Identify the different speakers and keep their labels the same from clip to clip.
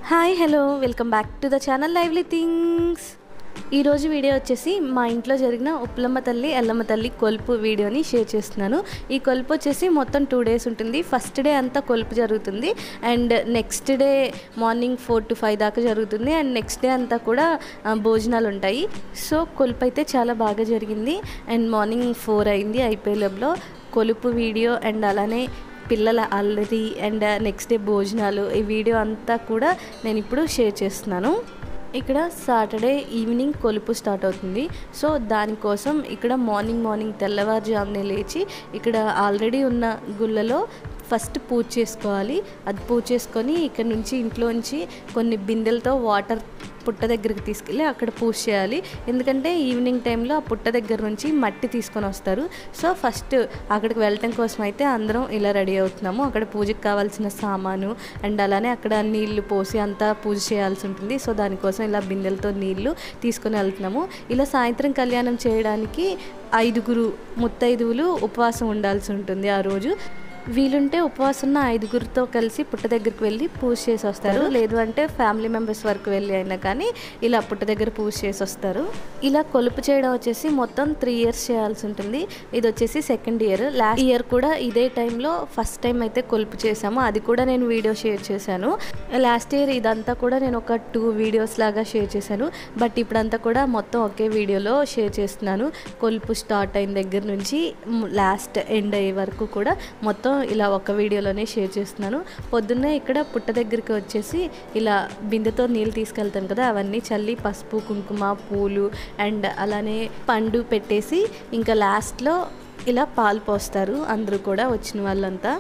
Speaker 1: Hi hello welcome back to the channel lively things. ఈరోజు video వచ్చేసి మా ఇంట్లో జరిగిన ఉప్పలమ్మ తల్లి ఎల్లమ్మ తల్లి కొలుపు వీడియోని షేర్ చేస్తున్నాను. ఈ కొలుపు వచ్చేసి మొత్తం 2 days ఉంటుంది. ఫస్ట్ డే అంతా కొలుపు జరుగుతుంది and next day morning 4 to 5 దాకా జరుగుతుంది అండ్ నెక్స్ట్ డే అంతా కూడా భోజనాలు ఉంటాయి. సో కొలుపు అయితే చాలా బాగా జరిగింది అండ్ మార్నింగ్ 4 అయింది అయిపోయేలోపులో కొలుపు వీడియో అండ్ అలానే పిల్లల అల్లరి అండ్ నెక్స్ట్ డే భోజనాలు ఈ వీడియో అంతా కూడా నేను ఇప్పుడు షేర్ చేస్తున్నాను. ఇక్కడ సాటర్డే ఈవినింగ్ కొలుపు స్టార్ట్ అవుతుంది. సో దానికోసం ఇక్కడ మార్నింగ్ తెల్లవారుజామునే లేచి ఇక్కడ ఆల్రెడీ ఉన్న గుళ్ళలో ఫస్ట్ పూజ చేసుకోవాలి. అది పూజ చేసుకొని ఇక్కడ నుంచి ఇంట్లోంచి కొన్ని బిందెలతో వాటర్ పుట్ట దగ్గరికి తీసుకెళ్ళి అక్కడ పూజ చేయాలి. ఎందుకంటే ఈవినింగ్ టైంలో ఆ పుట్ట దగ్గర నుంచి మట్టి తీసుకొని వస్తారు. సో ఫస్ట్ అక్కడికి వెళ్ళటం కోసం అయితే అందరం ఇలా రెడీ అవుతున్నాము. అక్కడ పూజకి కావాల్సిన సామాను అండ్ అలానే అక్కడ నీళ్లు పోసి అంతా పూజ చేయాల్సి ఉంటుంది. సో దానికోసం ఇలా బిందెలతో నీళ్లు తీసుకొని వెళ్తున్నాము. ఇలా సాయంత్రం కళ్యాణం చేయడానికి 5 ముత్తైదువులు ఉపవాసం ఉండాల్సి ఉంటుంది. ఆ రోజు వీలుంటే ఉపవాసం ఉన్న 5 కలిసి పుట్ట దగ్గరికి వెళ్ళి పూజ చేసి వస్తారు. లేదు అంటే ఫ్యామిలీ మెంబర్స్ వరకు వెళ్ళి అయినా కానీ ఇలా పుట్ట దగ్గర పూజ చేసి వస్తారు. ఇలా కొలుపు చేయడం వచ్చేసి మొత్తం 3 years చేయాల్సి ఉంటుంది. ఇది వచ్చేసి 2nd year. లాస్ట్ ఇయర్ కూడా ఇదే టైంలో ఫస్ట్ టైం అయితే కొలుపు చేసాము. అది కూడా నేను వీడియో షేర్ చేశాను. లాస్ట్ ఇయర్ ఇదంతా కూడా నేను ఒక 2 videos లాగా షేర్ చేశాను. బట్ ఇప్పుడంతా కూడా మొత్తం ఒకే వీడియోలో షేర్ చేస్తున్నాను. కొలుపు స్టార్ట్ అయిన దగ్గర నుంచి లాస్ట్ ఎండ్ అయ్యే వరకు కూడా మొత్తం ఇలా ఒక వీడియోలోనే షేర్ చేస్తున్నాను. పొద్దున్నే ఇక్కడ పుట్ట దగ్గరికి వచ్చేసి ఇలా బిందెతో నీళ్ళు తీసుకెళ్తాం కదా, అవన్నీ చల్లి పసుపు కుంకుమ పూలు అండ్ అలానే పండు పెట్టేసి ఇంకా లాస్ట్లో ఇలా పాలు పోస్తారు అందరూ కూడా వచ్చిన వాళ్ళంతా.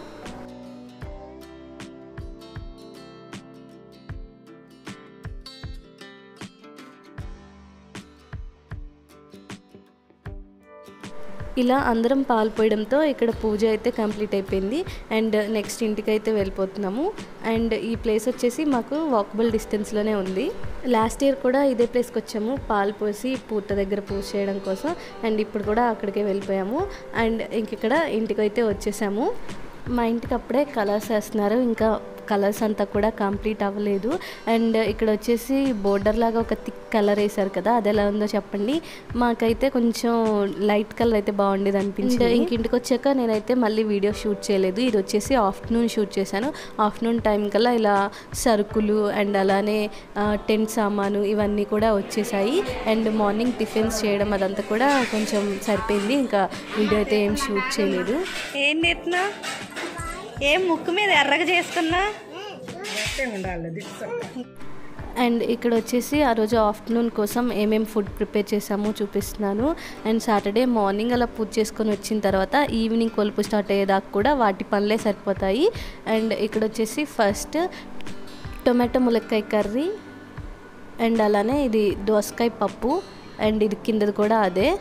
Speaker 1: ఇలా అందరం పాలు పోయడంతో ఇక్కడ పూజ అయితే కంప్లీట్ అయిపోయింది అండ్ నెక్స్ట్ ఇంటికి అయితే వెళ్ళిపోతున్నాము. అండ్ ఈ ప్లేస్ వచ్చేసి మాకు వాకబుల్ డిస్టెన్స్లోనే ఉంది. లాస్ట్ ఇయర్ కూడా ఇదే ప్లేస్కి వచ్చాము పాలు పోసి పుట్ట దగ్గర పూజ చేయడం కోసం అండ్ ఇప్పుడు కూడా అక్కడికే వెళ్ళిపోయాము అండ్ ఇంకిక్కడ ఇంటికి అయితే వచ్చేసాము. మా ఇంటికి అప్పుడే కలర్స్ వేస్తున్నారు. ఇంకా కలర్స్ అంతా కూడా కంప్లీట్ అవ్వలేదు అండ్ ఇక్కడ వచ్చేసి బోర్డర్ లాగా ఒక థిక్ కలర్ వేసారు కదా, అది ఎలా ఉందో చెప్పండి. మాకైతే కొంచెం లైట్ కలర్ అయితే బాగుండేది అనిపించింది. ఇంటికి వచ్చాక నేనైతే మళ్ళీ వీడియో షూట్ చేయలేదు. ఇది వచ్చేసి ఆఫ్టర్నూన్ షూట్ చేశాను. ఆఫ్టర్నూన్ టైం కల్లా ఇలా సరుకులు అండ్ అలానే టెంట్ సామాను ఇవన్నీ కూడా వచ్చేసాయి అండ్ మార్నింగ్ టిఫిన్స్ చేయడం అదంతా కూడా కొంచెం సరిపోయింది. ఇంకా వీడియో అయితే ఏం షూట్ చేయలేదు.
Speaker 2: ఏం నేర్తున్నా ఏం ముక్కు మీద ఎర్రగా చేసుకున్నా
Speaker 1: అండ్ ఇక్కడ వచ్చేసి ఆ రోజు ఆఫ్టర్నూన్ కోసం ఏమేమి ఫుడ్ ప్రిపేర్ చేసామో చూపిస్తున్నాను. అండ్ సాటర్డే మార్నింగ్ అలా పూజ చేసుకొని వచ్చిన తర్వాత ఈవినింగ్ కొలుపు స్టార్ట్ అయ్యేదాకా కూడా వాటి పనులే సరిపోతాయి. అండ్ ఇక్కడ వచ్చేసి ఫస్ట్ టొమాటో ములక్కాయ కర్రీ అండ్ అలానే ఇది దోసకాయ పప్పు అండ్ ఇది కిందది కూడా అదే.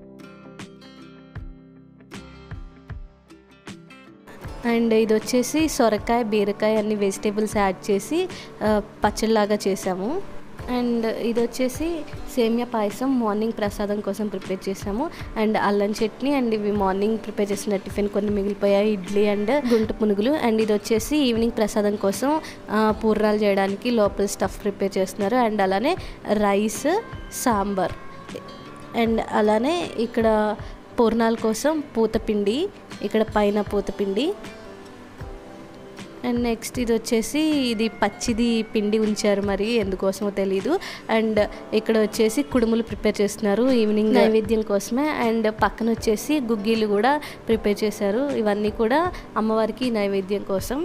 Speaker 1: అండ్ ఇది వచ్చేసి సొరకాయ బీరకాయ అన్ని వెజిటేబుల్స్ యాడ్ చేసి పచ్చడిలాగా చేసాము. అండ్ ఇది వచ్చేసి సేమియా పాయసం మార్నింగ్ ప్రసాదం కోసం ప్రిపేర్ చేసాము అండ్ అల్లం చట్నీ అండ్ ఇవి మార్నింగ్ ప్రిపేర్ చేసిన టిఫిన్ కొన్ని మిగిలిపోయాయి, ఇడ్లీ అండ్ గుంట పునుగులు. అండ్ ఇది వచ్చేసి ఈవినింగ్ ప్రసాదం కోసం పూర్ణాలు చేయడానికి లోపల స్టఫ్ ప్రిపేర్ చేస్తున్నారు అండ్ అలానే రైస్ సాంబార్ అండ్ అలానే ఇక్కడ పూర్ణాల కోసం పూతపిండి, ఇక్కడ పైన పూతపిండి అండ్ నెక్స్ట్ ఇది వచ్చేసి ఇది పచ్చిది పిండి ఉంచారు, మరి ఎందుకోసమో తెలీదు. అండ్ ఇక్కడ వచ్చేసి కుడుములు ప్రిపేర్ చేస్తున్నారు ఈవినింగ్ నైవేద్యం కోసమే అండ్ పక్కన వచ్చేసి గుగ్గీలు కూడా ప్రిపేర్ చేశారు. ఇవన్నీ కూడా అమ్మవారికి నైవేద్యం కోసం.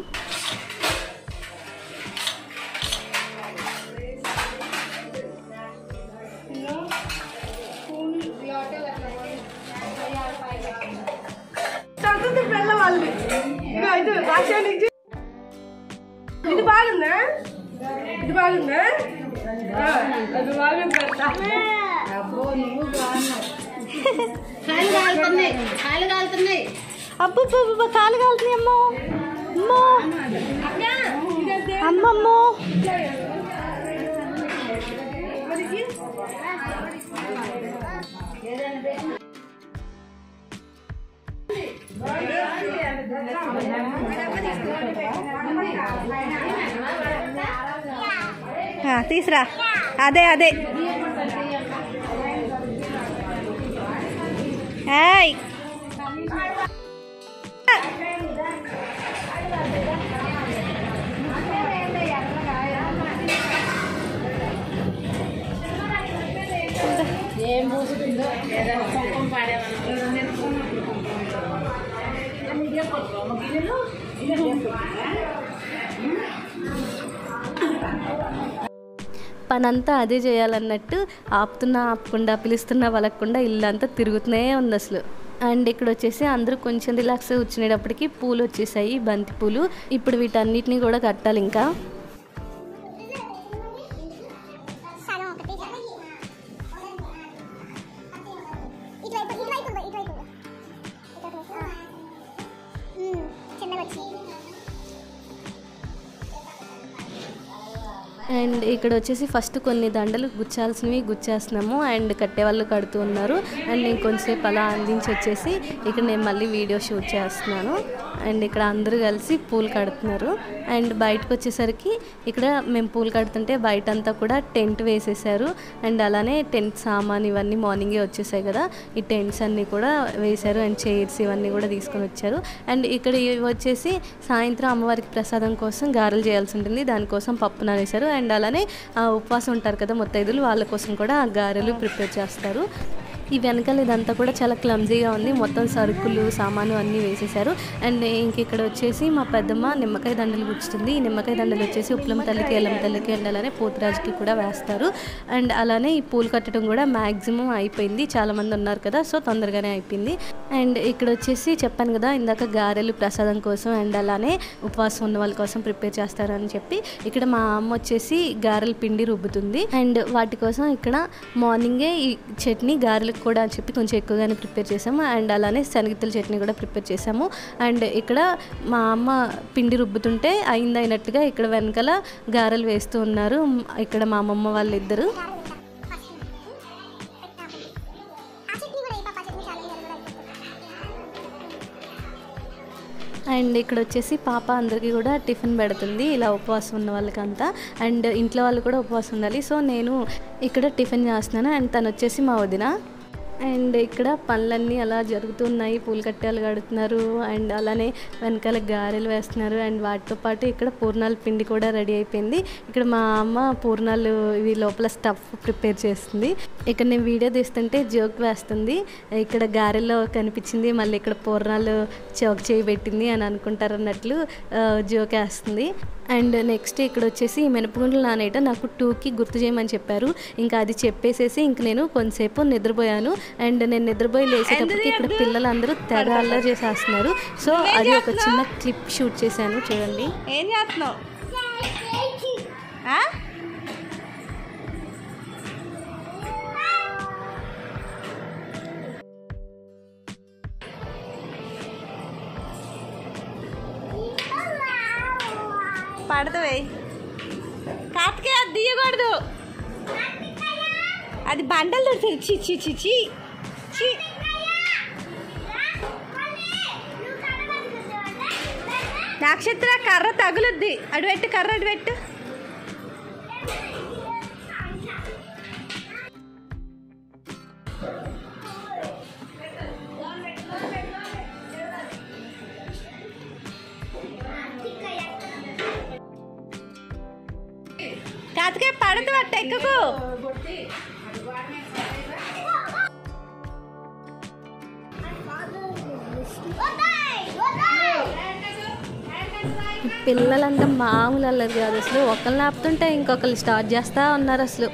Speaker 2: ఇది బాగుందా ఇది బాగుందా అది బాగుంది పెడతా. కాలు కాలుతున్నాయి
Speaker 1: అబ్బో కాలు కాలుతున్నాయి అమ్మో అమ్మమ్మో.
Speaker 2: తీసురా. అదే అదే ఏయ్
Speaker 1: పనంతా అదే చేయాలన్నట్టు ఆపుతున్నా ఆపకుండా పిలుస్తున్నా వలకుండా ఇల్లంతా తిరుగుతూనే ఉంది అసలు. అండ్ ఇక్కడ వచ్చేసి అందరూ కొంచెం రిలాక్స్ కూర్చునేటప్పటికి పూలు వచ్చేసాయి, బంతి పూలు. ఇప్పుడు వీటన్నిటిని కూడా కట్టాలి. ఇంకా అండ్ ఇక్కడ వచ్చేసి ఫస్ట్ కొన్ని దండలు గుచ్చాల్సినవి గుచ్చేస్తున్నాము అండ్ కట్టే వాళ్ళు కడుతూ ఉన్నారు. అండ్ నేను కొంచెంసేపు అలా అందించి వచ్చేసి ఇక్కడ నేను మళ్ళీ వీడియో షూట్ చేస్తున్నాను. అండ్ ఇక్కడ అందరూ కలిసి పూలు కడుతున్నారు. అండ్ బయటకు వచ్చేసరికి ఇక్కడ మేము పూలు కడుతుంటే బయట అంతా కూడా టెంట్ వేసేసారు. అండ్ అలానే టెంట్ సామాన్ ఇవన్నీ మార్నింగే వచ్చేసాయి కదా, ఈ టెంట్స్ అన్నీ కూడా వేశారు. అండ్ చైర్స్ ఇవన్నీ కూడా తీసుకొని వచ్చారు. అండ్ ఇక్కడ వచ్చేసి సాయంత్రం అమ్మవారికి ప్రసాదం కోసం గారెలు చేయాల్సి ఉంటుంది, దానికోసం పప్పు నానేశారు. అండ్ అలానే ఉపవాసం ఉంటారు కదా ముత్తైదులు, వాళ్ళ కోసం కూడా ఆ గారెలు ప్రిపేర్ చేస్తారు. ఈ వెనకాల ఇదంతా కూడా చాలా క్లమ్జీగా ఉంది, మొత్తం సరుకులు సామాను అన్నీ వేసేసారు. అండ్ ఇంక ఇక్కడ వచ్చేసి మా పెద్దమ్మ నిమ్మకాయ దండలు గుచ్చుతుంది. ఈ నిమ్మకాయ దండలు వచ్చేసి ఉప్లమ్మ తల్లికి ఎల్లమ్మ తల్లికి అండ్ అలానే పోతురాజుకి కూడా వేస్తారు. అండ్ అలానే ఈ పూలు కట్టడం కూడా మ్యాక్సిమం అయిపోయింది, చాలామంది ఉన్నారు కదా సో తొందరగానే అయిపోయింది. అండ్ ఇక్కడ వచ్చేసి చెప్పాను కదా ఇందాక గారెలు ప్రసాదం కోసం అండ్ అలానే ఉపవాసం ఉన్న వాళ్ళ కోసం ప్రిపేర్ చేస్తారని చెప్పి ఇక్కడ మా అమ్మ వచ్చేసి గారెల పిండి రుబ్బుతుంది. అండ్ వాటి కోసం ఇక్కడ మార్నింగే ఈ చట్నీ గారెలు కూడా అని చెప్పి కొంచెం ఎక్కువగానే ప్రిపేర్ చేసాము. అండ్ అలానే శనగిత్తల చట్నీ కూడా ప్రిపేర్ చేసాము. అండ్ ఇక్కడ మా అమ్మ పిండి రుబ్బుతుంటే అయినట్టుగా ఇక్కడ వెనకాల గారెలు వేస్తూ ఉన్నారు ఇక్కడ మా అమ్మమ్మ వాళ్ళిద్దరు. అండ్ ఇక్కడ వచ్చేసి పాప అందరికీ కూడా టిఫిన్ పెడుతుంది ఇలా ఉపవాసం ఉన్న వాళ్ళకంతా. అండ్ ఇంట్లో వాళ్ళు కూడా ఉపవాసం ఉండాలి సో నేను ఇక్కడ టిఫిన్ చేస్తున్నాను. అండ్ తను వచ్చేసి మా వదిన. అండ్ ఇక్కడ పనులన్నీ అలా జరుగుతున్నాయి, పూలు కట్టాలు కడుతున్నారు అండ్ అలానే వెనకాల గారెలు వేస్తున్నారు. అండ్ వాటితో పాటు ఇక్కడ పూర్ణాల పిండి కూడా రెడీ అయిపోయింది. ఇక్కడ మా అమ్మ పూర్ణాలు ఇవి లోపల స్టఫ్ ప్రిపేర్ చేస్తుంది. ఇక్కడ నేను వీడియో తీస్తుంటే జోక్ వేస్తుంది, ఇక్కడ గారెల్లో కనిపించింది మళ్ళీ ఇక్కడ పూర్ణాలు చౌక్ చేయి పెట్టింది అని అనుకుంటారు అన్నట్లు జోక్ వేస్తుంది. అండ్ నెక్స్ట్ ఇక్కడ వచ్చేసి మినపగుండ్లు నానేట నాకు 2కి గుర్తు చేయమని చెప్పారు. ఇంకా అది చెప్పేసేసి ఇంక నేను కొంతసేపు నిద్రపోయాను. అండ్ నేను నిద్రపోయి లేచేటప్పటికి ఇక్కడ పిల్లలందరూ తెగ అల్లరి చేసేస్తున్నారు. సో అది ఒక చిన్న క్లిప్ షూట్ చేశాను, చూడండి.
Speaker 2: ఏం చేస్తున్నావు? పడతవే కాటికే అది తీయకూడదు, అది బండలు దొరుకుతుంది. చిచ్చి చిచ్చి చి నక్షత్ర కర్ర తగులుద్ది, అడుపెట్టు కర్ర అడుపెట్టు. కాతికే పడదు అట్ట ఎక్కకు.
Speaker 1: పిల్లలంతా మామూలు అల్లరి కాదు అసలు, ఒకరిని ఆపుతుంటే ఇంకొకరు స్టార్ట్ చేస్తూ ఉన్నారు అసలు.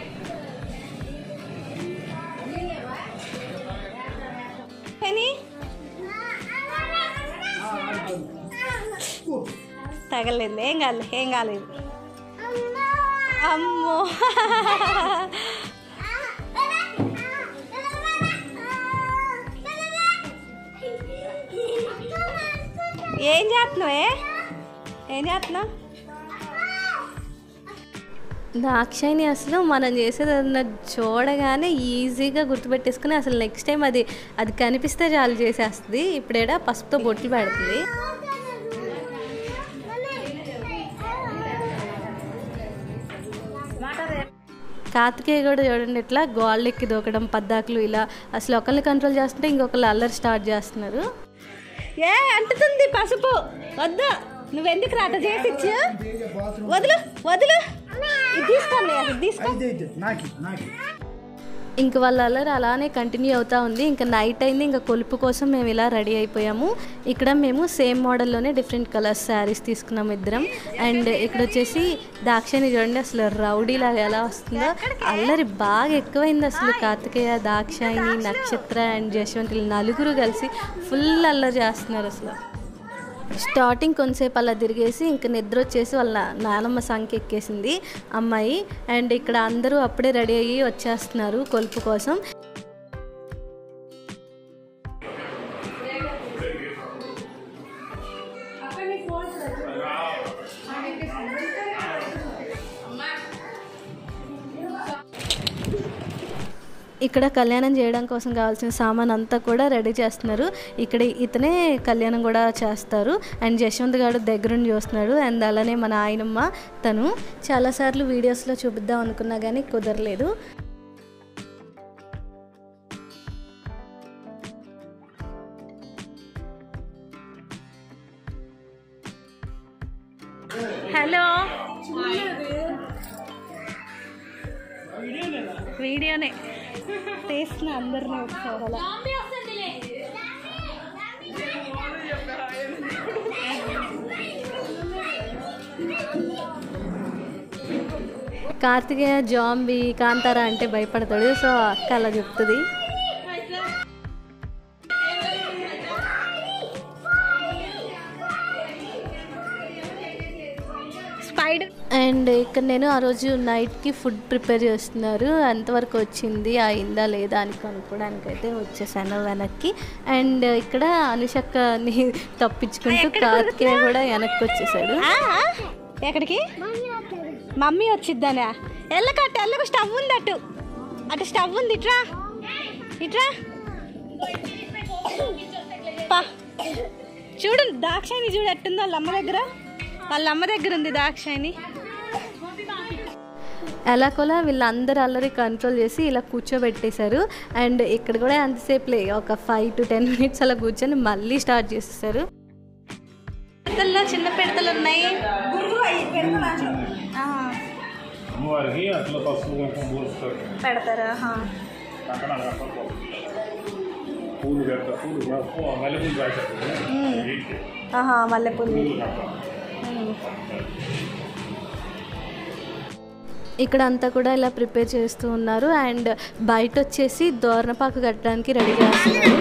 Speaker 2: తగలేదు, ఏం కాలేదు, ఏం కాలేదు. అమ్మో ఏం చేస్తున్నావే, ఏం చేస్తున్నావు?
Speaker 1: దాక్షాయిని అసలు మనం చేసేది చూడగానే ఈజీగా గుర్తుపెట్టేసుకుని అసలు నెక్స్ట్ టైం అది కనిపిస్తే చాలు చేసేస్తుంది. ఇప్పుడేడా పసుపుతో బొట్లు పెడుతుంది. కార్తికేయ కూడా చూడండి ఇట్లా గోళ్ళు ఎక్కి దూకడం పద్దాకులు ఇలా అసలు ఒకరిని కంట్రోల్ చేస్తుంటే ఇంకొకళ్ళు అల్లరి స్టార్ట్ చేస్తున్నారు.
Speaker 2: అంటుతుంది పసుపు వద్దు, నువ్వెందుకు రాట చేసి ఇచ్చు, వదులు వదులు, ఇది తీసుకోండి, అది తీసుకో.
Speaker 1: ఇంక వాళ్ళ అల్లరి అలానే కంటిన్యూ అవుతూ ఉంది. ఇంకా నైట్ అయింది, ఇంకా కొలుపు కోసం మేము ఇలా రెడీ అయిపోయాము. ఇక్కడ మేము సేమ్ మోడల్లోనే డిఫరెంట్ కలర్స్ శారీస్ తీసుకున్నాము ఇద్దరం. అండ్ ఇక్కడ వచ్చేసి దాక్షాయిని చూడండి అసలు రౌడీ లాగా ఎలా వస్తుందో, అల్లరి బాగా ఎక్కువైంది అసలు. కార్తికేయ, దాక్షాయిని, నక్షత్ర అండ్ జశ్వంత్ నలుగురు కలిసి ఫుల్ అల్లరి చేస్తున్నారు అసలు. స్టార్టింగ్ కొంతసేపు అలా తిరిగేసి ఇంక నిద్ర వచ్చేసి వాళ్ళ నానమ్మ సంఖ్య ఎక్కేసింది అమ్మాయి. అండ్ ఇక్కడ అందరూ అప్పుడే రెడీ అయ్యి వచ్చేస్తున్నారు కొలుపు కోసం. ఇక్కడ కళ్యాణం చేయడం కోసం కావాల్సిన సామాన్ అంతా కూడా రెడీ చేస్తున్నారు. ఇక్కడ ఇతనే కళ్యాణం కూడా చేస్తారు. అండ్ జశ్వంత్ గారు దగ్గరుండి చూస్తున్నాడు. అండ్ అలానే మన ఆయనమ్మ, తను చాలాసార్లు వీడియోస్లో చూపిద్దాం అనుకున్నా కానీ కుదరలేదు.
Speaker 2: హలో, వీడియోనే తీసిన అందరినీ ఒకసారి.
Speaker 1: కార్తికేయ జాంబీ కాంతారా అంటే భయపడతాడు. సో అక్క అలా చెప్తుంది. అండ్ ఇక్కడ నేను ఆ రోజు నైట్కి ఫుడ్ ప్రిపేర్ చేస్తున్నారు. అంతవరకు వచ్చింది, అయిందా లేదా అని కనుక్కోవడానికి అయితే వచ్చేసాను వెనక్కి. అండ్ ఇక్కడ అనుషక్కని తప్పించుకుంటూ కార్తికేయ కూడా వెనక్కి వచ్చేసాడు.
Speaker 2: ఎక్కడికి? మమ్మీ వచ్చిద్దానా? ఎల్లకట్టు, ఎల్లకు స్టవ్ ఉంది, అటు స్టవ్ ఉంది, ఇట్రా ఇట్రా. చూడు దాక్షాయిని చూడు ఎట్టుందో వాళ్ళ అమ్మ దగ్గర ఉంది దాక్షాయిని.
Speaker 1: ఎలాగోలా వీళ్ళందరూ అల్లరి కంట్రోల్ చేసి ఇలా కూర్చోబెట్టేశారు. అండ్ ఇక్కడ కూడా అంతసేపు ఒక 5 to 10 minutes అలా కూర్చొని మళ్ళీ స్టార్ట్ చేసేసారు.
Speaker 2: పిడతల్లో చిన్న పిడతలు ఉన్నాయి. పెడతారా? మల్లెపూలు.
Speaker 1: ఇక్కడ అంతా కూడా ఇలా ప్రిపేర్ చేస్తూ ఉన్నారు. అండ్ బయట వచ్చేసి దోరణపాకు కట్టడానికి రెడీ చేస్తున్నారు.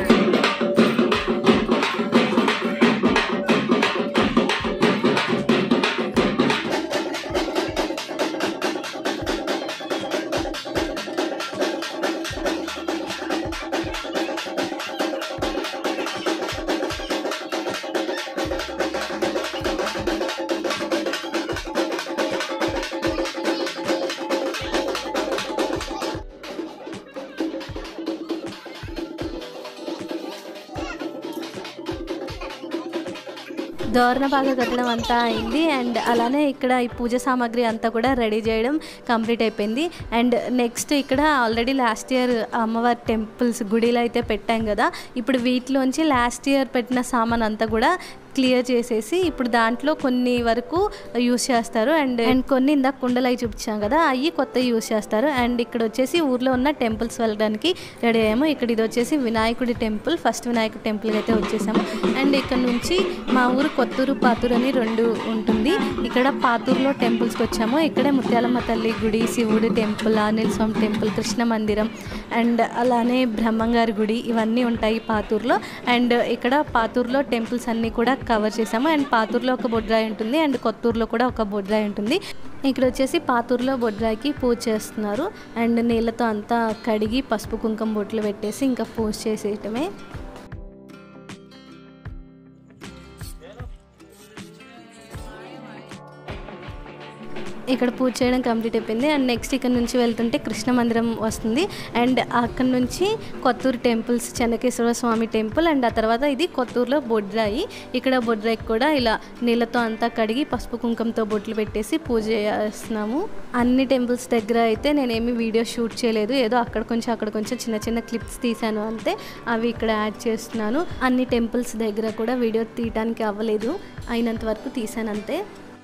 Speaker 1: దోరణపాకు కట్టడం అంతా అయింది. అండ్ అలానే ఇక్కడ ఈ పూజ సామాగ్రి అంతా కూడా రెడీ చేయడం కంప్లీట్ అయిపోయింది. అండ్ నెక్స్ట్ ఇక్కడ ఆల్రెడీ లాస్ట్ ఇయర్ అమ్మవారి టెంపుల్స్ గుడిలో అయితే పెట్టాం కదా, ఇప్పుడు వీటిలోంచి లాస్ట్ ఇయర్ పెట్టిన సామాన్ అంతా కూడా క్లియర్ చేసేసి ఇప్పుడు దాంట్లో కొన్ని వరకు యూస్ చేస్తారు. అండ్ కొన్ని ఇందాక కుండలు అవి చూపించాం కదా, అవి కొత్త యూస్ చేస్తారు. అండ్ ఇక్కడ వచ్చేసి ఊర్లో ఉన్న టెంపుల్స్ వెళ్ళడానికి రెడీ అయ్యాము. ఇక్కడ ఇది వచ్చేసి వినాయకుడి టెంపుల్, ఫస్ట్ వినాయకుడి టెంపుల్కి అయితే వచ్చేసాము. అండ్ ఇక్కడ నుంచి మా ఊరు కొత్తూరు, పాతూరు అని 2 ఉంటుంది. ఇక్కడ పాతూరులో టెంపుల్స్కి వచ్చాము. ఇక్కడే ముత్యాలమ్మ తల్లి గుడి, శివుడి టెంపుల్, ఆంజనేయ స్వామి టెంపుల్, కృష్ణ మందిరం అండ్ అలానే బ్రహ్మంగారి గుడి ఇవన్నీ ఉంటాయి పాతూరులో. అండ్ ఇక్కడ పాతూరులో టెంపుల్స్ అన్నీ కూడా కవర్ చేసాము. అండ్ పాతూరులో ఒక బొడ్రాయి ఉంటుంది, అండ్ కొత్తూరులో కూడా ఒక బొడ్రాయి ఉంటుంది. ఇక్కడ వచ్చేసి పాతూరులో బొడ్రాయికి పూజ చేస్తున్నారు. అండ్ నీళ్ళతో అంతా కడిగి పసుపు కుంకుమ బొట్లు పెట్టేసి ఇంకా పూజ చేసేయటమే. ఇక్కడ పూజ చేయడం కంప్లీట్ అయిపోయింది. అండ్ నెక్స్ట్ ఇక్కడ నుంచి వెళ్తుంటే కృష్ణ మందిరం వస్తుంది. అండ్ అక్కడ నుంచి Kotturu temples, Chennakeshwara Swami temple, and ఆ తర్వాత ఇది కొత్తూరులో బొడ్రాయి. ఇక్కడ బొడ్రాయికి కూడా ఇలా నీళ్ళతో అంతా కడిగి పసుపు కుంకుమతో బొట్లు పెట్టేసి పూజ చేస్తున్నాము. అన్ని టెంపుల్స్ దగ్గర అయితే నేనేమి వీడియో షూట్ చేయలేదు, ఏదో అక్కడ కొంచెం చిన్న చిన్న క్లిప్స్ తీసాను అంతే. అవి ఇక్కడ యాడ్ చేస్తున్నాను. అన్ని టెంపుల్స్ దగ్గర కూడా వీడియో తీయడానికి అవ్వలేదు, అయినంత వరకు తీసాను అంతే.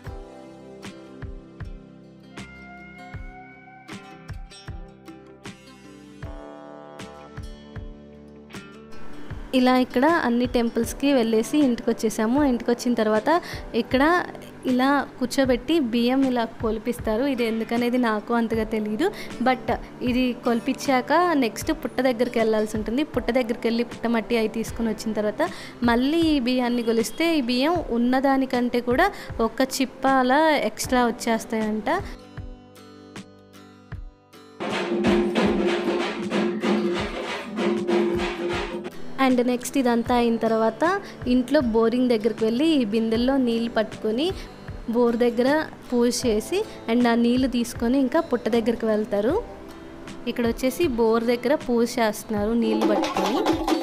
Speaker 1: ఇలా ఇక్కడ అన్ని టెంపుల్స్కి వెళ్ళేసి ఇంటికి వచ్చేసాము. ఇంటికి వచ్చిన తర్వాత ఇక్కడ ఇలా కూర్చోబెట్టి బియ్యం ఇలా కొలిపిస్తారు. ఇది ఎందుకనేది నాకు అంతగా తెలియదు. బట్ ఇది కొలిపించాక నెక్స్ట్ పుట్ట దగ్గరికి వెళ్ళాల్సి ఉంటుంది. పుట్ట దగ్గరికి వెళ్ళి పుట్టమట్టి అవి తీసుకుని వచ్చిన తర్వాత మళ్ళీ ఈ బియ్యాన్ని కొలిస్తే ఈ బియ్యం ఉన్నదానికంటే కూడా ఒక చిప్ప అలా ఎక్స్ట్రా వచ్చేస్తాయంట. అండ్ నెక్స్ట్ ఇదంతా అయిన తర్వాత ఇంట్లో బోరింగ్ దగ్గరికి వెళ్ళి ఈ బిందెల్లో నీళ్ళు పట్టుకొని బోర్ దగ్గర పూజ చేసి అండ్ ఆ నీళ్ళు తీసుకొని ఇంకా పుట్ట దగ్గరికి వెళ్తారు. ఇక్కడ వచ్చేసి బోర్ దగ్గర పూజ చేస్తున్నారు నీళ్ళు పట్టుకొని.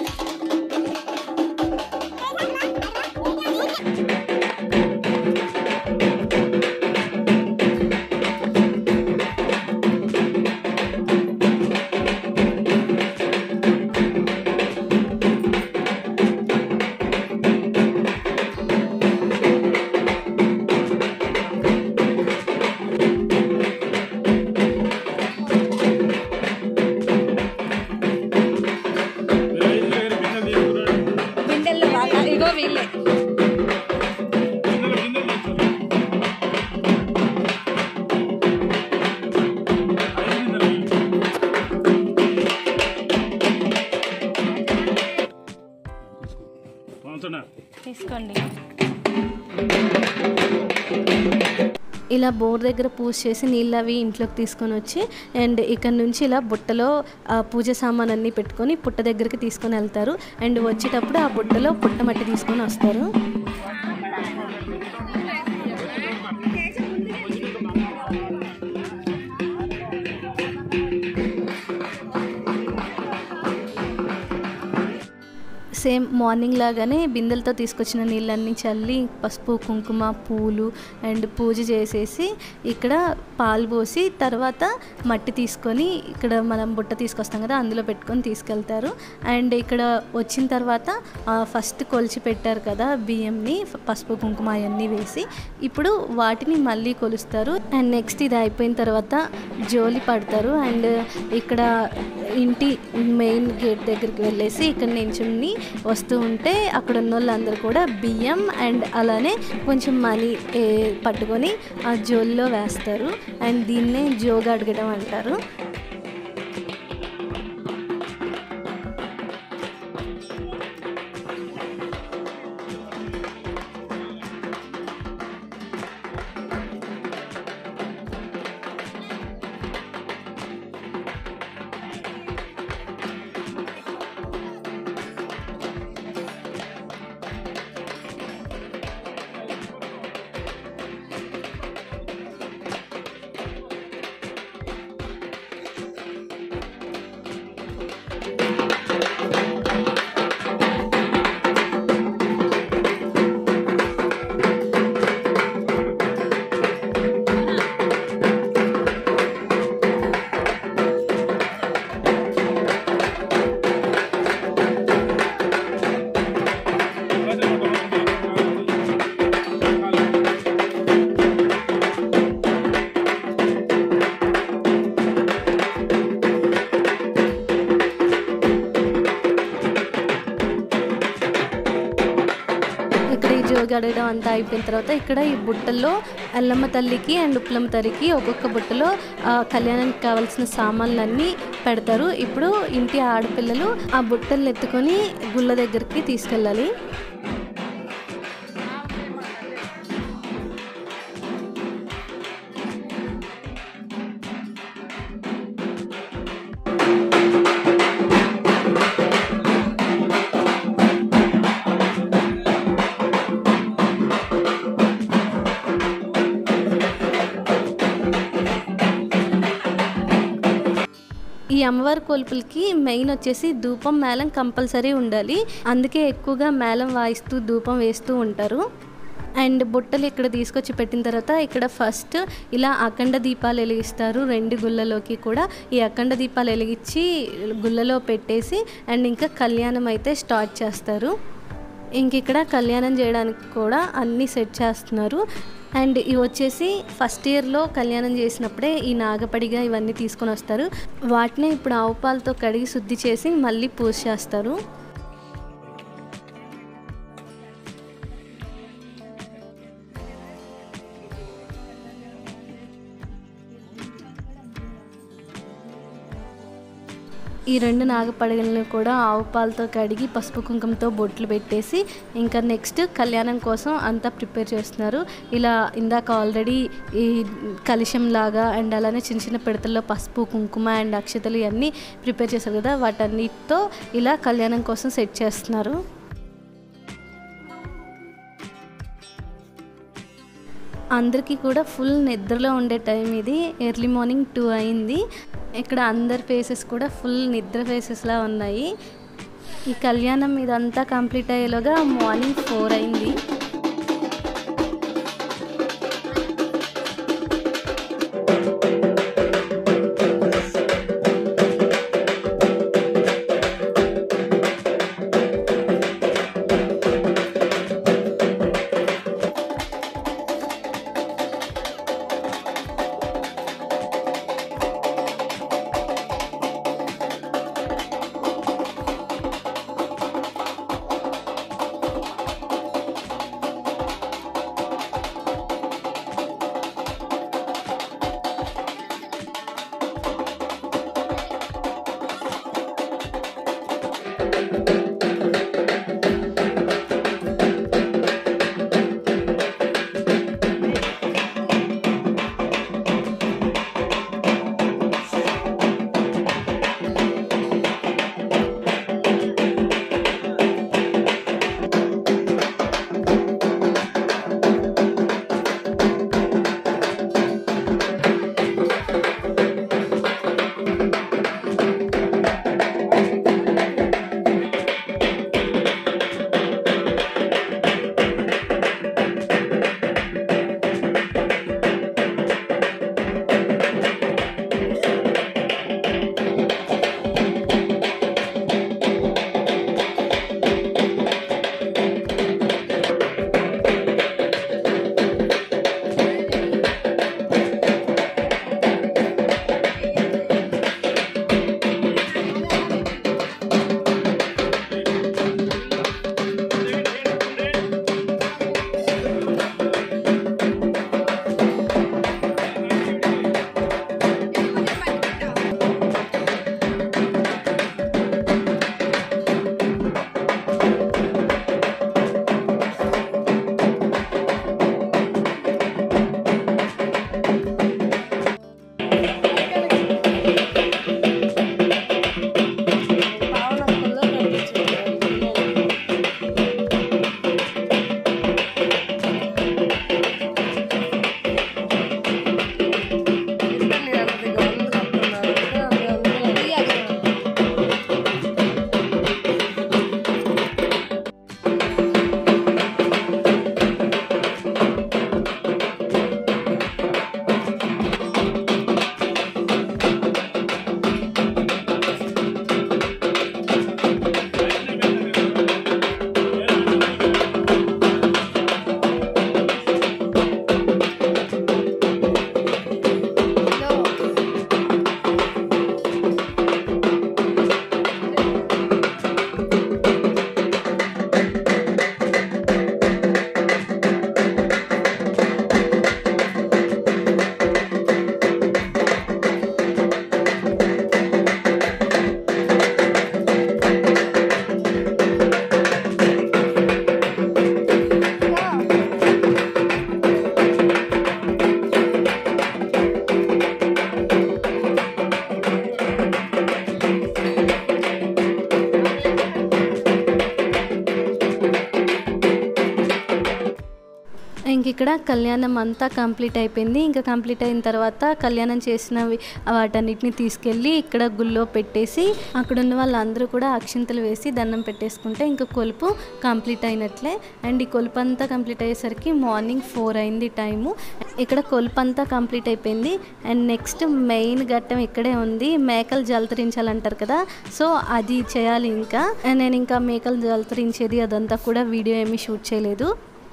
Speaker 1: తీసుకోండి. ఇలా బోర్ దగ్గర పూజ చేసి నీళ్ళు అవి ఇంట్లోకి తీసుకొని వచ్చి అండ్ ఇక్కడ నుంచి ఇలా బుట్టలో పూజ సామాన్ అన్నీ పెట్టుకొని పుట్ట దగ్గరికి తీసుకొని వెళ్తారు. అండ్ వచ్చేటప్పుడు ఆ బుట్టలో పుట్టమట్టి తీసుకొని వస్తారు. సేమ్ మార్నింగ్ లాగానే బిందెలతో తీసుకొచ్చిన నీళ్ళన్నీ చల్లి పసుపు కుంకుమ పూలు అండ్ పూజ చేసేసి ఇక్కడ పాలు పోసి తర్వాత మట్టి తీసుకొని ఇక్కడ మనం బుట్ట తీసుకొస్తాం కదా అందులో పెట్టుకొని తీసుకెళ్తారు. అండ్ ఇక్కడ వచ్చిన తర్వాత ఫస్ట్ కొలిచి పెట్టారు కదా బియ్యంని పసుపు కుంకుమ అవన్నీ వేసి ఇప్పుడు వాటిని మళ్ళీ కొలుస్తారు. అండ్ నెక్స్ట్ ఇది అయిపోయిన తర్వాత జోలి పడతారు. అండ్ ఇక్కడ ఇంటి మెయిన్ గేట్ దగ్గరికి వెళ్ళేసి ఇక్కడ నించుని వస్తూ ఉంటే అక్కడ ఉన్న వాళ్ళందరూ కూడా బియ్యం అండ్ అలానే కొంచెం మనీ పట్టుకొని ఆ జోలిలో వేస్తారు. అండ్ దీన్నే జోగా అడగడం అంటారు. గడగడం అంతా అయిపోయిన తర్వాత ఇక్కడ ఈ బుట్టల్లో ఎల్లమ్మ తల్లికి అండ్ ఉప్లమ్మ తల్లికి ఒక్కొక్క బుట్టలో కళ్యాణానికి కావాల్సిన సామాన్లన్నీ పెడతారు. ఇప్పుడు ఇంటి ఆడపిల్లలు ఆ బుట్టలు ఎత్తుకొని గుళ్ళ దగ్గరికి తీసుకెళ్ళాలి. ఈ అమ్మవారి కొలుపులకి మెయిన్ వచ్చేసి ధూపం మేళం కంపల్సరీ ఉండాలి. అందుకే ఎక్కువగా మేళం వాయిస్తూ ధూపం వేస్తూ ఉంటారు. అండ్ బుట్టలు ఇక్కడ తీసుకొచ్చి పెట్టిన తర్వాత ఇక్కడ ఫస్ట్ ఇలా అఖండ దీపాలు వెలిగిస్తారు. 2 గుళ్ళలోకి కూడా ఈ అఖండ దీపాలు వెలిగించి గుళ్ళలో పెట్టేసి అండ్ ఇంకా కళ్యాణం అయితే స్టార్ట్ చేస్తారు. ఇంక ఇక్కడ కళ్యాణం చేయడానికి కూడా అన్నీ సెట్ చేస్తున్నారు. అండ్ ఇవి వచ్చేసి ఫస్ట్ ఇయర్లో కళ్యాణం చేసినప్పుడే ఈ నాగపడిగా ఇవన్నీ తీసుకొని వస్తారు. వాటిని ఇప్పుడు ఆవు పాలతో కడిగి శుద్ధి చేసి మళ్ళీ పూజ చేస్తారు. ఈ 2 నాగపడగలను కూడా ఆవు పాలతో కడిగి పసుపు కుంకుమతో బొట్లు పెట్టేసి ఇంకా నెక్స్ట్ కళ్యాణం కోసం అంతా ప్రిపేర్ చేస్తున్నారు. ఇలా ఇందాక ఆల్రెడీ ఈ కలశం లాగా అండ్ అలానే చిన్న చిన్న పిడతల్లో పసుపు కుంకుమ అండ్ అక్షతలు ఇవన్నీ ప్రిపేర్ చేశారు కదా, వాటన్నిటితో ఇలా కళ్యాణం కోసం సెట్ చేస్తున్నారు. అందరికీ కూడా ఫుల్ నిద్రలో ఉండే టైం ఇది. ఎర్లీ మార్నింగ్ 2 అయింది. ఇక్కడ అందరి ఫేసెస్ కూడా ఫుల్ నిద్ర ఫేసెస్లా ఉన్నాయి. ఈ కళ్యాణం ఇదంతా కంప్లీట్ అయ్యేలోగా మార్నింగ్ 4 అయింది. ఇక్కడ కళ్యాణం అంతా కంప్లీట్ అయిపోయింది. ఇంకా కంప్లీట్ అయిన తర్వాత కళ్యాణం చేసినవి వాటన్నిటిని తీసుకెళ్ళి ఇక్కడ గుళ్ళో పెట్టేసి అక్కడ ఉన్న వాళ్ళందరూ కూడా అక్షింతలు వేసి దండం పెట్టేసుకుంటే ఇంకా కొలుపు కంప్లీట్ అయినట్లే. అండ్ ఈ కొలుపు అంతా కంప్లీట్ అయ్యేసరికి మార్నింగ్ 4 అయింది టైము. ఇక్కడ కొలుపు అంతా కంప్లీట్ అయిపోయింది. అండ్ నెక్స్ట్ మెయిన్ ఘట్టం ఇక్కడే ఉంది. మేకలు జలతరించాలంటారు కదా, సో అది చేయాలి. ఇంకా నేను ఇంకా మేకలు జలతరించేది అదంతా కూడా వీడియో ఏమీ షూట్ చేయలేదు.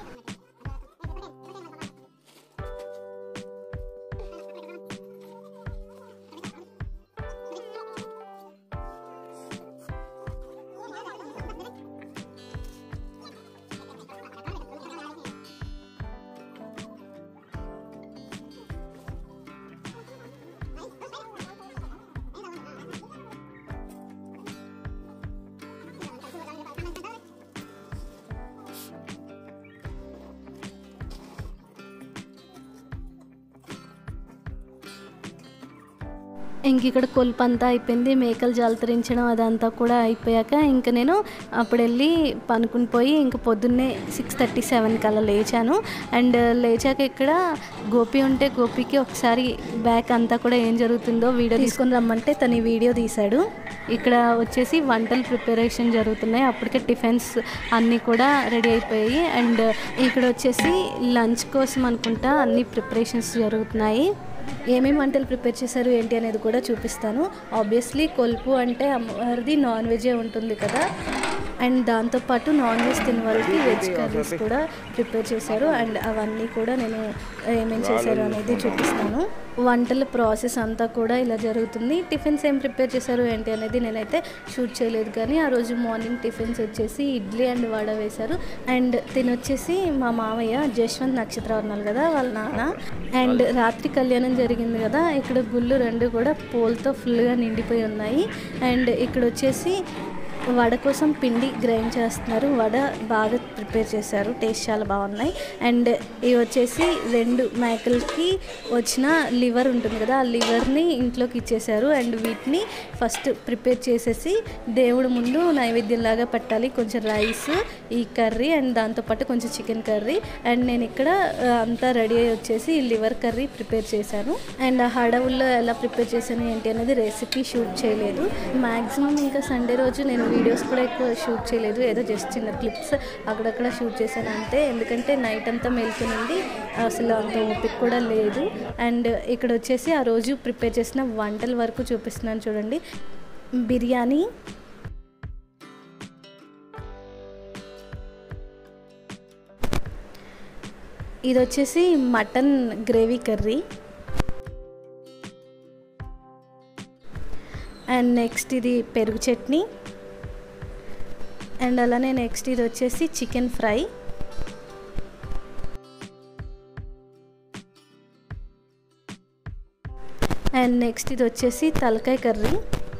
Speaker 1: ఇంక ఇక్కడ కొలుపు అంతా అయిపోయింది. మేకలు జలతరించడం అదంతా కూడా అయిపోయాక ఇంకా నేను అప్పుడు వెళ్ళి పనుకుని పోయి ఇంక పొద్దున్నే 6:37 కల్లా లేచాను. అండ్ లేచాక ఇక్కడ గోపి ఉంటే గోపికి ఒకసారి బ్యాక్ అంతా కూడా ఏం జరుగుతుందో వీడియో తీసుకొని రమ్మంటే తను ఈ వీడియో తీశాడు. ఇక్కడ వచ్చేసి వంటలు ప్రిపరేషన్ జరుగుతున్నాయి. అప్పటికే టిఫిన్స్ అన్నీ కూడా రెడీ అయిపోయాయి. అండ్ ఇక్కడ వచ్చేసి లంచ్ కోసం అనుకుంటా అన్ని ప్రిపరేషన్స్ జరుగుతున్నాయి. ఏమేమి వంటలు ప్రిపేర్ చేశారు ఏంటి అనేది కూడా చూపిస్తాను. ఆబ్వియస్లీ కొలుపు అంటే అమ్మవారిది నాన్ వెజే ఉంటుంది కదా, అండ్ దాంతోపాటు నాన్ వెజ్ తినే వాళ్ళకి వెజ్ కర్రీస్ కూడా ప్రిపేర్ చేశారు. అండ్ అవన్నీ కూడా నేను ఏమేమి చేశారు అనేది చూపిస్తాను. వంటల ప్రాసెస్ అంతా కూడా ఇలా జరుగుతుంది. టిఫిన్స్ ఏం ప్రిపేర్ చేశారు ఏంటి అనేది నేనైతే షూట్ చేయలేదు, కానీ ఆ రోజు మార్నింగ్ టిఫిన్స్ వచ్చేసి ఇడ్లీ అండ్ వడ వేశారు. అండ్ తినొచ్చేసి మా మామయ్య జశ్వంత్ నక్షత్రవర్ణాలు కదా వాళ్ళ నాన్న. అండ్ రాత్రి కళ్యాణం జరిగింది కదా, ఇక్కడ గుళ్ళు 2 కూడా పూలతో ఫుల్గా నిండిపోయి ఉన్నాయి. అండ్ ఇక్కడ వచ్చేసి వడ కోసం పిండి గ్రైండ్ చేస్తున్నారు. వడ బాగా ప్రిపేర్ చేశారు, టేస్ట్ చాలా బాగున్నాయి. అండ్ ఇవి వచ్చేసి 2 మేకలకి వచ్చిన లివర్ ఉంటుంది కదా, ఆ లివర్ని ఇంట్లోకి ఇచ్చేసారు. అండ్ వీటిని ఫస్ట్ ప్రిపేర్ చేసేసి దేవుడు ముందు నైవేద్యంలాగా పెట్టాలి. కొంచెం రైస్, ఈ కర్రీ అండ్ దాంతోపాటు కొంచెం చికెన్ కర్రీ. అండ్ నేను ఇక్కడ అంతా రెడీ అయ్యి వచ్చేసి లివర్ కర్రీ ప్రిపేర్ చేశాను. అండ్ ఆ హడవుల్లో ఎలా ప్రిపేర్ చేశాను ఏంటి అనేది రెసిపీ షూట్ చేయలేదు. మ్యాక్సిమం ఇంకా సండే రోజు నేను వీడియోస్ కూడా ఎక్కువ షూట్ చేయలేదు, ఏదో జస్ట్ చిన్న క్లిప్స్ అక్కడక్కడ షూట్ చేశాను అంతే. ఎందుకంటే నైట్ అంతా మేల్కొనింది, అసలు అంత ఓపిక కూడా లేదు. అండ్ ఇక్కడ వచ్చేసి ఆ రోజు ప్రిపేర్ చేసిన వంటల వరకు చూపిస్తున్నాను చూడండి. బిర్యానీ, ఇది వచ్చేసి mutton gravy curry. And next ఇది పెరుగు చట్నీ. అండ్ అలానే నెక్స్ట్ ఇది వచ్చేసి చికెన్ ఫ్రై. అండ్ నెక్స్ట్ ఇది వచ్చేసి తలకాయ కర్రీ.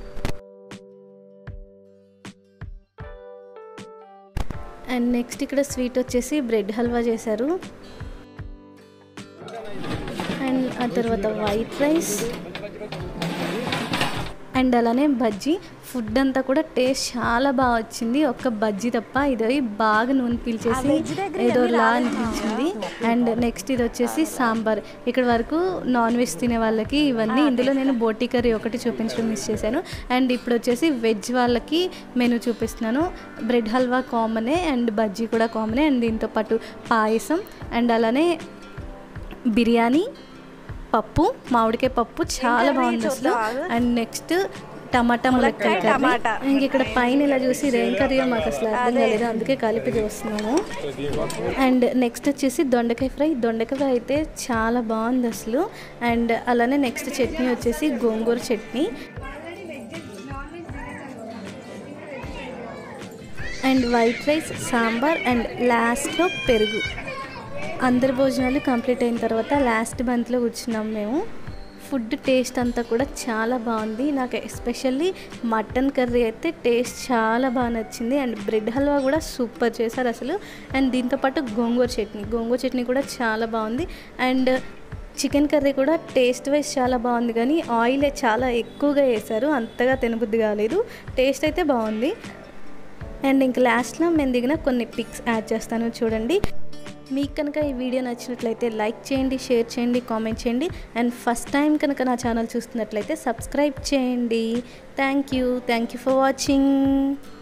Speaker 1: అండ్ నెక్స్ట్ ఇక్కడ స్వీట్ వచ్చేసి బ్రెడ్ హల్వా చేశారు. అండ్ ఆ తర్వాత వైట్ రైస్. అండ్ అలానే బజ్జీ. ఫుడ్ అంతా కూడా టేస్ట్ చాలా బాగా వచ్చింది, ఒక్క బజ్జీ తప్ప. ఇది బాగా నూనె పీల్చేసి ఏదోలా అనిపించింది. అండ్ నెక్స్ట్ ఇది వచ్చేసి సాంబార్. ఇక్కడ వరకు నాన్ వెజ్ తినే వాళ్ళకి ఇవన్నీ. ఇందులో నేను బోటీ కర్రీ ఒకటి చూపించడం మిస్ చేశాను. అండ్ ఇప్పుడు వచ్చేసి వెజ్ వాళ్ళకి మెనూ చూపిస్తున్నాను. బ్రెడ్ హల్వా కామనే, అండ్ బజ్జీ కూడా కామనే. అండ్ దీంతో పాటు పాయసం, అండ్ అలానే బిర్యానీ, పప్పు, మామిడికాయ పప్పు చాలా బాగుంది అసలు. అండ్ నెక్స్ట్ టమాటా ములక్కాయ కర్రీ. ఇంక ఇక్కడ పైన ఇలా చూసి రేం కర్రీయో మాకు అసలు అర్థం కాలేదు, అందుకే కలిపి చూస్తున్నాము. అండ్ నెక్స్ట్ వచ్చేసి దొండకాయ ఫ్రై. దొండకాయ ఫ్రై అయితే చాలా బాగుంది అసలు. అండ్ అలానే నెక్స్ట్ చట్నీ వచ్చేసి gongura chutney. And white rice, sambar, and లాస్ట్లో పెరుగు. అందరి భోజనాలు కంప్లీట్ అయిన తర్వాత లాస్ట్ బంత్లో కూర్చున్నాం మేము. ఫుడ్ టేస్ట్ అంతా కూడా చాలా బాగుంది. నాకు ఎస్పెషల్లీ మటన్ కర్రీ అయితే టేస్ట్ చాలా బాగా నచ్చింది. అండ్ బ్రెడ్ హల్వా కూడా సూపర్ చేశారు అసలు. అండ్ దీంతోపాటు గోంగూర చట్నీ కూడా చాలా బాగుంది. అండ్ చికెన్ కర్రీ కూడా టేస్ట్ వైజ్ చాలా బాగుంది, కానీ ఆయిలే చాలా ఎక్కువగా వేశారు, అంతగా తినబుద్ధి కాలేదు. టేస్ట్ అయితే బాగుంది. అండ్ ఇంక లాస్ట్లో మేము దిగిన కొన్ని పిక్స్ యాడ్ చేస్తాను చూడండి. మీకు కనుక ఈ వీడియో నచ్చినట్లయితే లైక్ చేయండి, షేర్ చేయండి, కామెంట్ చేయండి. అండ్ ఫస్ట్ టైం కనుక నా ఛానల్ చూస్తున్నట్లయితే సబ్స్క్రైబ్ చేయండి. Thank you for watching.